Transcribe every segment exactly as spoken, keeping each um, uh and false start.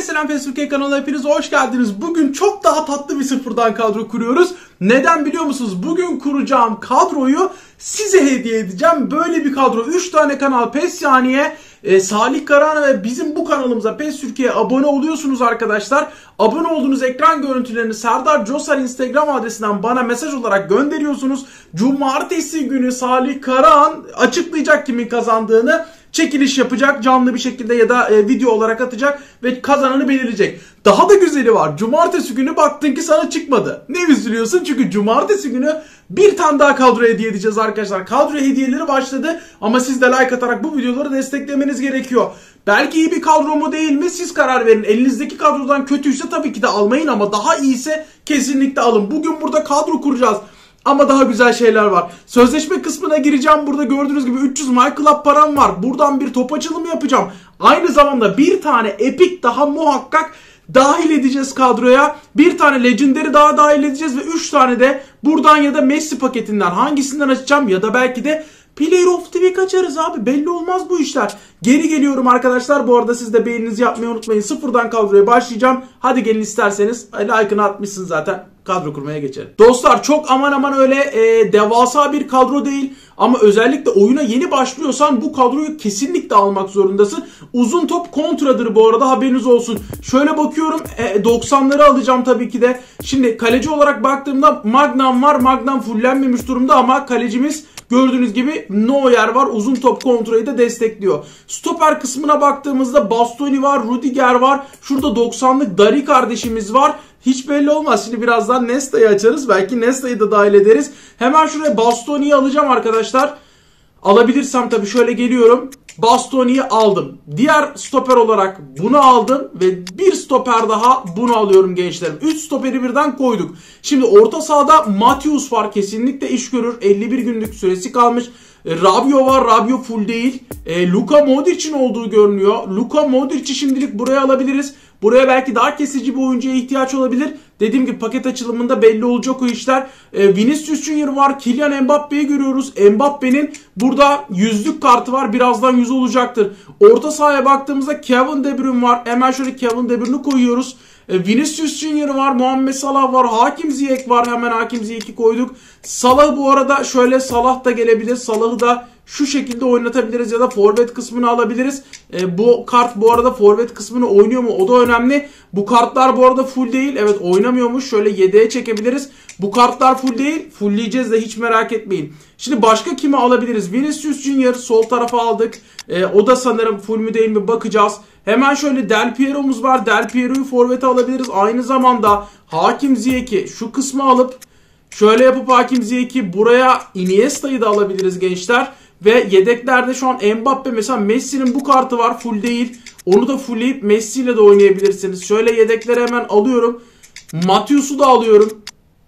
Herkese selam, Facebook kanalına hepiniz hoş geldiniz. Bugün çok daha tatlı bir sıfırdan kadro kuruyoruz. Neden biliyor musunuz? Bugün kuracağım kadroyu size hediye edeceğim. Böyle bir kadro. üç tane kanal PES Yani'ye, e, Salih Karahan ve bizim bu kanalımıza PES Türkiye'ye abone oluyorsunuz arkadaşlar. Abone olduğunuz ekran görüntülerini Serdar Coşar Instagram adresinden bana mesaj olarak gönderiyorsunuz. Cumartesi günü Salih Karahan açıklayacak kimin kazandığını. Çekiliş yapacak canlı bir şekilde ya da e, video olarak atacak ve kazananı belirleyecek. Daha da güzeli var. Cumartesi günü baktın ki sana çıkmadı. Ne üzülüyorsun? Çünkü cumartesi günü bir tane daha kadro hediye edeceğiz arkadaşlar. Kadro hediyeleri başladı ama siz de like atarak bu videoları desteklemeniz gerekiyor. Belki iyi bir kadro mu değil mi? Siz karar verin. Elinizdeki kadrodan kötüyse tabii ki de almayın ama daha iyiyse kesinlikle alın. Bugün burada kadro kuracağız. Ama daha güzel şeyler var. Sözleşme kısmına gireceğim. Burada gördüğünüz gibi üç yüz My Club param var. Buradan bir top açılımı yapacağım. Aynı zamanda bir tane Epic daha muhakkak dahil edeceğiz kadroya. Bir tane Legendary daha dahil edeceğiz ve üç tane de buradan ya da Messi paketinden hangisinden açacağım ya da belki de Player of the Week açarız abi. Belli olmaz bu işler. Geri geliyorum arkadaşlar. Bu arada siz de beğeninizi yapmayı unutmayın. Sıfırdan kadroya başlayacağım. Hadi gelin isterseniz. Like'ını atmışsın zaten. Kadro kurmaya geçelim. Dostlar çok aman aman öyle e, devasa bir kadro değil. Ama özellikle oyuna yeni başlıyorsan bu kadroyu kesinlikle almak zorundasın. Uzun top kontradır bu arada, haberiniz olsun. Şöyle bakıyorum e, doksanları alacağım tabii ki de. Şimdi kaleci olarak baktığımda Magnum var. Magnum fullenmemiş durumda ama kalecimiz gördüğünüz gibi Neuer var. Uzun top kontrayı da destekliyor. Stoper kısmına baktığımızda Bastoni var, Rudiger var. Şurada doksanlık Dari kardeşimiz var. Hiç belli olmaz. Şimdi birazdan Nesta'yı açarız. Belki Nesta'yı da dahil ederiz. Hemen şuraya Bastoni'yi alacağım arkadaşlar. Alabilirsem tabii şöyle geliyorum. Bastoni'yi aldım. Diğer stoper olarak bunu aldım. Ve bir stoper daha bunu alıyorum gençlerim. üç stoperi birden koyduk. Şimdi orta sahada Matius var. Kesinlikle iş görür. elli bir günlük süresi kalmış. Rabiot var. Rabiot full değil. E, Luka Modric'in olduğu görünüyor. Luka Modric'i şimdilik buraya alabiliriz. Buraya belki daha kesici bir oyuncuya ihtiyaç olabilir. Dediğim gibi paket açılımında belli olacak o işler. E, Vinicius Junior var. Kylian Mbappe'yi görüyoruz. Mbappe'nin burada yüzlük kartı var. Birazdan yüz olacaktır. Orta sahaya baktığımızda Kevin De Bruyne var. Hemen şöyle Kevin De Bruyne'u koyuyoruz. E, Vinicius Junior var. Muhammed Salah var. Hakim Ziyech var. Hemen Hakim Ziyech'i koyduk. Salah bu arada şöyle Salah da gelebilir. Salah'ı da şu şekilde oynatabiliriz ya da forvet kısmını alabiliriz. E, bu kart bu arada forvet kısmını oynuyor mu? O da önemli. Bu kartlar bu arada full değil. Evet oynamıyormuş. Şöyle yedeğe çekebiliriz. Bu kartlar full değil. Fullleyeceğiz de hiç merak etmeyin. Şimdi başka kimi alabiliriz? Vinicius Junior sol tarafa aldık. E, o da sanırım full mü değil mi bakacağız. Hemen şöyle Del Piero'muz var. Del Piero'yu forvete alabiliriz. Aynı zamanda Hakim Ziyech'i şu kısmı alıp şöyle yapıp Hakim Ziyech'i buraya Iniesta'yı da alabiliriz gençler. Ve yedeklerde şu an Mbappe, mesela Messi'nin bu kartı var full değil. Onu da fullleyip Messi ile de oynayabilirsiniz. Şöyle yedekleri hemen alıyorum. Matius'u da alıyorum.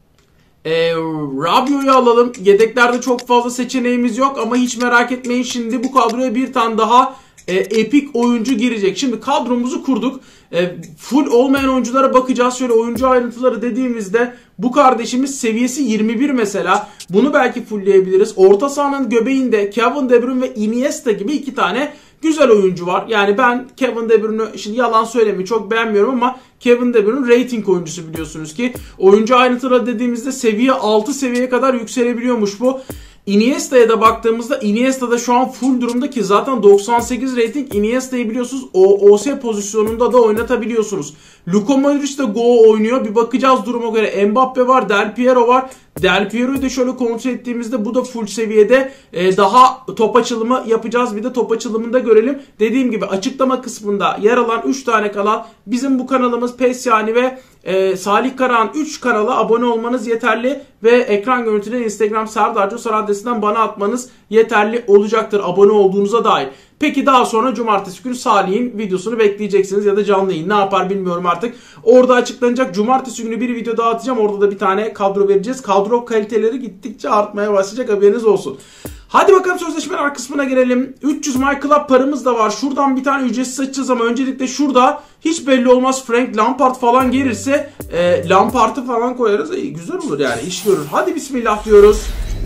Ee, Rabiot'u alalım. Yedeklerde çok fazla seçeneğimiz yok ama hiç merak etmeyin. Şimdi bu kadroya bir tane daha e, epik oyuncu girecek. Şimdi kadromuzu kurduk. E, full olmayan oyunculara bakacağız. Şöyle oyuncu ayrıntıları dediğimizde bu kardeşimiz seviyesi yirmi bir mesela. Bunu belki fullleyebiliriz. Orta sahanın göbeğinde Kevin De Bruyne ve Iniesta gibi iki tane güzel oyuncu var. Yani ben Kevin De Bruyne'u, şimdi yalan söylemeyi çok beğenmiyorum ama Kevin De Bruyne rating oyuncusu biliyorsunuz ki. Oyuncu ayrıntıları dediğimizde seviye altı seviyeye kadar yükselebiliyormuş bu. Iniesta'ya da baktığımızda Iniesta da şu an full durumda ki zaten doksan sekiz rating. Iniesta'yı biliyorsunuz O O S pozisyonunda da oynatabiliyorsunuz. Luka Modric de Go oynuyor. Bir bakacağız duruma göre. Mbappe var, Del Piero var. Del Piero'yu da şöyle kontrol ettiğimizde bu da full seviyede. Ee, daha top açılımı yapacağız. Bir de top açılımında görelim. Dediğim gibi açıklama kısmında yer alan üç tane kanal bizim bu kanalımız PES Yani ve e, Salih Karahan üç kanala abone olmanız yeterli ve ekran görüntüleri Instagram Serdar Coşar adresinden bana atmanız yeterli olacaktır abone olduğunuza dair. Peki daha sonra cumartesi günü Salih'in videosunu bekleyeceksiniz ya da canlı yayın, ne yapar bilmiyorum artık. Orada açıklanacak. Cumartesi günü bir video daha atacağım. Orada da bir tane kadro vereceğiz. Kadro kaliteleri gittikçe artmaya başlayacak, haberiniz olsun. Hadi bakalım sözleşmeler kısmına gelelim. üç yüz My Club paramız da var. Şuradan bir tane ücretsiz açacağız ama öncelikle şurada hiç belli olmaz Frank Lampard falan gelirse e, Lampard'ı falan koyarız. E, güzel olur yani, iş görür. Hadi bismillah diyoruz.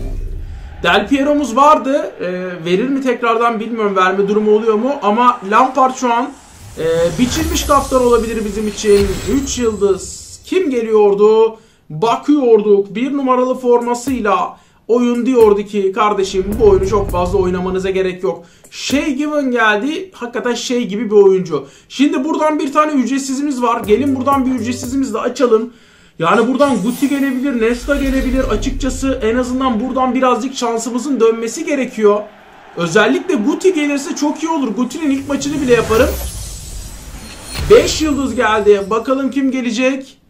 Del Piero'muz vardı. E, verir mi tekrardan bilmiyorum, verme durumu oluyor mu? Ama Lampard şu an Ee, biçilmiş kaftan olabilir bizim için. üç yıldız. Kim geliyordu? Bakıyorduk. Bir numaralı formasıyla oyun diyordu ki kardeşim bu oyunu çok fazla oynamanıza gerek yok. Shay Given geldi. Hakikaten şey gibi bir oyuncu. Şimdi buradan bir tane ücretsizimiz var. Gelin buradan bir ücretsizimizi de açalım. Yani buradan Guti gelebilir, Nesta gelebilir. Açıkçası en azından buradan birazcık şansımızın dönmesi gerekiyor. Özellikle Guti gelirse çok iyi olur. Guti'nin ilk maçını bile yaparım. beş yıldız geldi. Bakalım kim gelecek?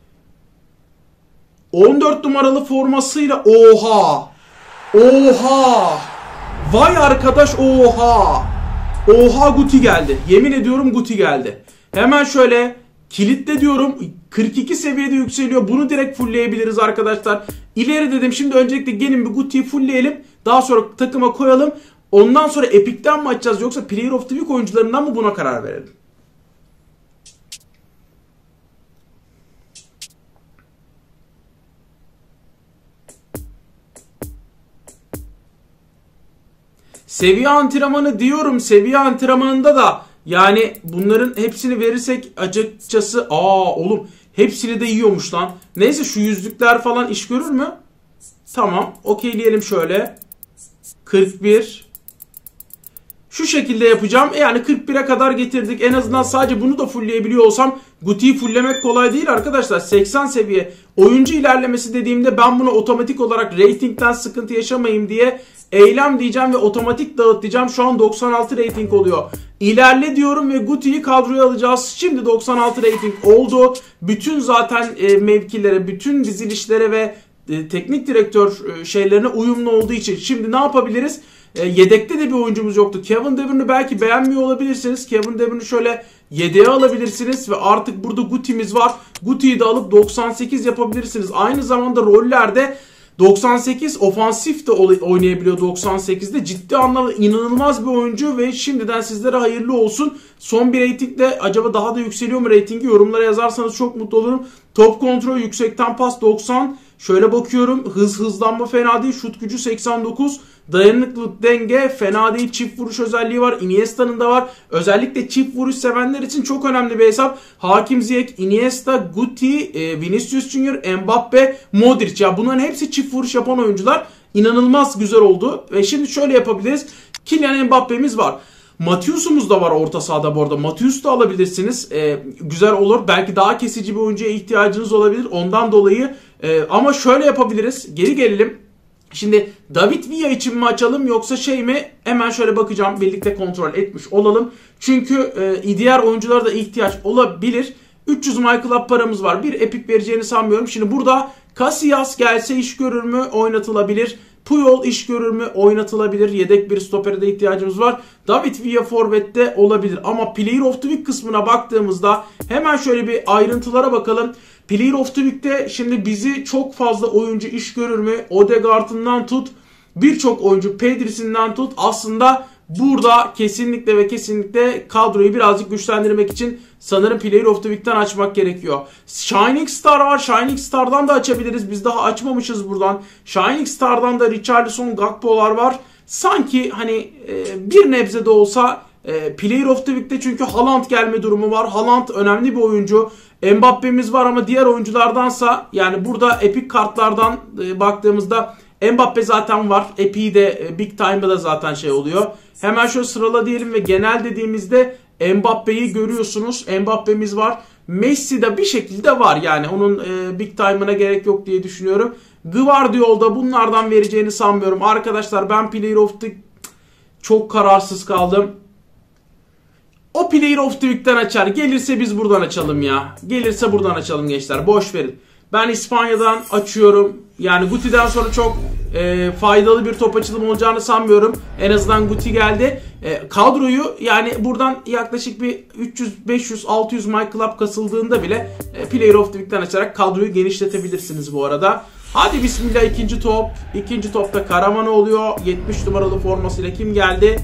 on dört numaralı formasıyla oha. Oha. Vay arkadaş oha. Oha Guti geldi. Yemin ediyorum Guti geldi. Hemen şöyle kilitle diyorum. kırk iki seviyede yükseliyor. Bunu direkt fullleyebiliriz arkadaşlar. İleri dedim. Şimdi öncelikle gelin bir Guti'yi fullleyelim. Daha sonra takıma koyalım. Ondan sonra Epic'ten mi açacağız yoksa Player of the Week oyuncularından mı, buna karar verelim. Seviye antrenmanı diyorum. Seviye antrenmanında da yani bunların hepsini verirsek açıkçası aa oğlum hepsini de yiyormuş lan. Neyse şu yüzlükler falan iş görür mü? Tamam okeyleyelim şöyle. kırk bir. Şu şekilde yapacağım. Yani kırk bire kadar getirdik. En azından sadece bunu da fullleyebiliyor olsam, Guti'yi fulllemek kolay değil arkadaşlar. seksen seviye oyuncu ilerlemesi dediğimde ben bunu otomatik olarak ratingden sıkıntı yaşamayayım diye eylem diyeceğim ve otomatik dağıt diyeceğim. Şu an doksan altı rating oluyor. İlerle diyorum ve Guti'yi kadroya alacağız. Şimdi doksan altı rating oldu. Bütün zaten e, mevkilere, bütün dizilişlere ve e, teknik direktör e, şeylerine uyumlu olduğu için şimdi ne yapabiliriz? E, yedekte de bir oyuncumuz yoktu. Kevin De Bruyne'ü belki beğenmiyor olabilirsiniz. Kevin De Bruyne'ü şöyle yedeğe alabilirsiniz ve artık burada Guti'miz var. Guti'yi de alıp doksan sekiz yapabilirsiniz. Aynı zamanda rollerde doksan sekiz ofansif de oynayabiliyor. doksan sekizde ciddi anlamda inanılmaz bir oyuncu ve şimdiden sizlere hayırlı olsun. Son bir ratingle acaba daha da yükseliyor mu ratingi? Yorumlara yazarsanız çok mutlu olurum. Top kontrol, yüksekten pas doksan. Şöyle bakıyorum. Hız hızlanma fena değil. Şut gücü seksen dokuz. Dayanıklılık, denge fena değil. Çift vuruş özelliği var. Iniesta'nın da var. Özellikle çift vuruş sevenler için çok önemli bir hesap. Hakim Ziyech, Iniesta, Guti, Vinicius Junior, Mbappe, Modric. Ya bunların hepsi çift vuruş yapan oyuncular. İnanılmaz güzel oldu. Ve şimdi şöyle yapabiliriz. Kylian Mbappe'miz var. Matius'umuz da var orta sahada bu arada. Matius da alabilirsiniz. Ee, güzel olur. Belki daha kesici bir oyuncuya ihtiyacınız olabilir. Ondan dolayı. Ee, ama şöyle yapabiliriz. Geri gelelim. Şimdi David Villa için mi açalım yoksa şey mi? Hemen şöyle bakacağım. Birlikte kontrol etmiş olalım. Çünkü e, diğer oyunculara da ihtiyaç olabilir. üç yüz My Club paramız var. Bir Epic vereceğini sanmıyorum. Şimdi burada Casillas gelse iş görür mü? Oynatılabilir. Puyol iş görür mü? Oynatılabilir. Yedek bir stopere de ihtiyacımız var. David Villa forvette olabilir. Ama Player of the Week kısmına baktığımızda hemen şöyle bir ayrıntılara bakalım. Player of the Week'te şimdi bizi çok fazla oyuncu iş görür mü? Odegaard'ından tut, birçok oyuncu Pedri'sinden tut. Aslında burada kesinlikle ve kesinlikle kadroyu birazcık güçlendirmek için sanırım Player of the Week'ten açmak gerekiyor. Shining Star var. Shining Star'dan da açabiliriz. Biz daha açmamışız buradan. Shining Star'dan da Richarlison, Gakpo'lar var. Sanki hani e, bir nebze de olsa e, Player of the Week'te çünkü Haaland gelme durumu var. Haaland önemli bir oyuncu. Mbappe'miz var ama diğer oyunculardansa yani burada Epic kartlardan e, baktığımızda Mbappe zaten var. Epic'i de e, Big Time'da da zaten şey oluyor. Hemen şöyle sırala diyelim ve genel dediğimizde Mbappe'yi görüyorsunuz. Mbappe'miz var. Messi de bir şekilde var. Yani onun e, Big Time'ına gerek yok diye düşünüyorum. Gvardiol'da bunlardan vereceğini sanmıyorum. Arkadaşlar ben Player of the çok kararsız kaldım. O Player of the Week'ten açar. Gelirse biz buradan açalım ya. Gelirse buradan açalım gençler. Boş verin. Ben İspanya'dan açıyorum. Yani Guti'den sonra çok e, faydalı bir top açılımı olacağını sanmıyorum. En azından Guti geldi. E, kadroyu yani buradan yaklaşık bir üç yüz, beş yüz, altı yüz My Club kasıldığında bile e, Player of the Week'ten açarak kadroyu genişletebilirsiniz bu arada. Hadi bismillah ikinci top. İkinci topta Karaman oluyor. yetmiş numaralı formasıyla kim geldi?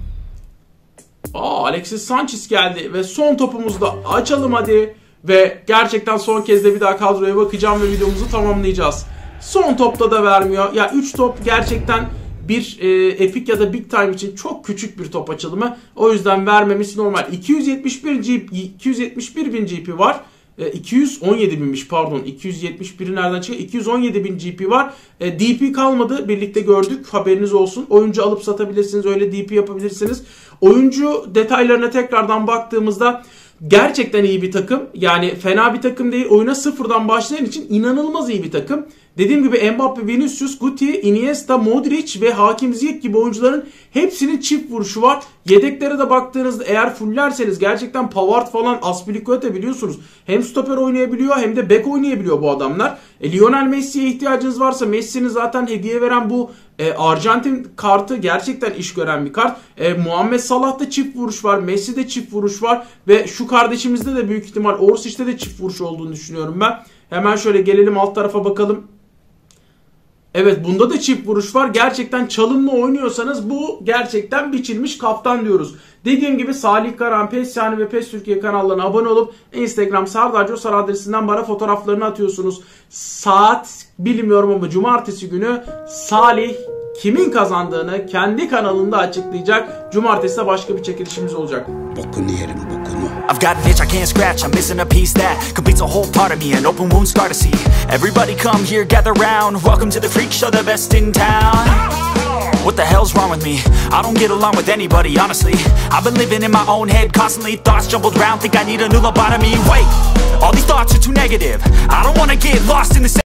Aa, Alexis Sanchez geldi ve son topumuzu da açalım hadi. Ve gerçekten son kez de bir daha kadroya bakacağım ve videomuzu tamamlayacağız. Son topta da vermiyor. Ya üç top gerçekten bir e, Epic ya da Big Time için çok küçük bir top açılımı. O yüzden vermemesi normal. iki yüz yetmiş bir iki yüz yetmiş bir bin G P var. E, iki yüz on yedi binmiş pardon. iki yüz yetmiş biri nereden çıkıyor? iki yüz on yedi bin G P var. E, D P kalmadı. Birlikte gördük. Haberiniz olsun. Oyuncu alıp satabilirsiniz. Öyle D P yapabilirsiniz. Oyuncu detaylarına tekrardan baktığımızda gerçekten iyi bir takım. Yani fena bir takım değil. Oyuna sıfırdan başlayan için inanılmaz iyi bir takım. Dediğim gibi Mbappe, Vinicius, Guti, Iniesta, Modric ve Hakim Ziyech gibi oyuncuların hepsinin çift vuruşu var. Yedeklere de baktığınızda eğer fullerseniz gerçekten Pavard falan, Azpilicueta biliyorsunuz. Hem stoper oynayabiliyor hem de bek oynayabiliyor bu adamlar. E, Lionel Messi'ye ihtiyacınız varsa Messi'nin zaten hediye veren bu e, Arjantin kartı gerçekten iş gören bir kart. E, Muhammed Salah'ta çift vuruş var. Messi'de çift vuruş var. Ve şu kardeşimizde de büyük ihtimal Orsic'te de çift vuruş olduğunu düşünüyorum ben. Hemen şöyle gelelim alt tarafa bakalım. Evet, bunda da çift vuruş var. Gerçekten çalımlı oynuyorsanız bu gerçekten biçilmiş kaftan diyoruz. Dediğim gibi Salih Karan, PES Yani ve PES Türkiye kanallarına abone olup Instagram Serdar Coşar adresinden bana fotoğraflarını atıyorsunuz. Saat bilmiyorum ama cumartesi günü Salih kimin kazandığını kendi kanalında açıklayacak. Cumartesi de başka bir çekilişimiz olacak. Bokunu yerim bokunu. I've got an itch I can't scratch, I'm missing a piece that completes a whole part of me, an open wound scar to see. Everybody come here, gather round, welcome to the freak show, the best in town. What the hell's wrong with me? I don't get along with anybody, honestly. I've been living in my own head constantly, thoughts jumbled around, think I need a new lobotomy. Wait, all these thoughts are too negative, I don't wanna get lost in the